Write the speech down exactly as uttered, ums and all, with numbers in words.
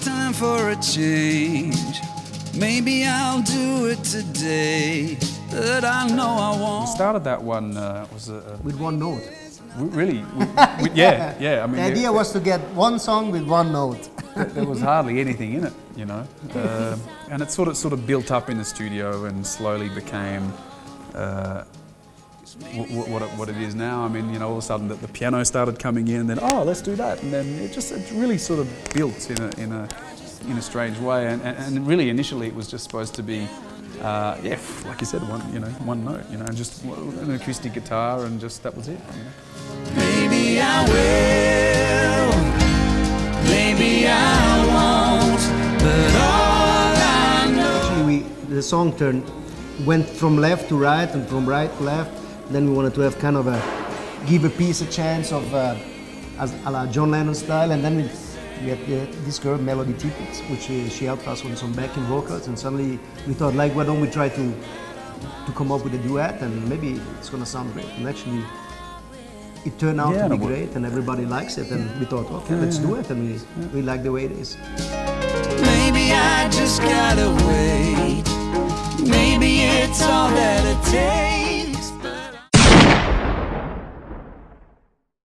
time for a change. Maybe I'll do it today, but I know I won't. We started that one uh, was a, a With one note. really, we, we, yeah, yeah. I mean, The idea there, was to get one song with one note. there was hardly anything in it, you know, uh, and it sort of sort of built up in the studio and slowly became uh, w what, it, what it is now. I mean, you know, all of a sudden the, the piano started coming in, and then oh, let's do that, and then it just it really sort of built in a in a in a strange way. And, and, and really, initially, it was just supposed to be, uh, yeah, like you said, one you know one note, you know, just an acoustic guitar, and just that was it. You know? Maybe I will, maybe I won't, but all I know. Actually, we, the song turned, went from left to right and from right to left. Then we wanted to have kind of a, give a piece a chance of, uh, as a la John Lennon style, and then we, we had uh, this girl, Melody Tippett, which uh, she helped us with some backing vocals, and suddenly we thought, like, why don't we try to, to come up with a duet, and maybe it's gonna sound great. And actually, it turned out yeah, to be no, great, and everybody likes it, and we thought, okay, yeah, let's do it, and we, yeah. we like the way it is. Maybe I just gotta wait. Maybe it's all that it takes.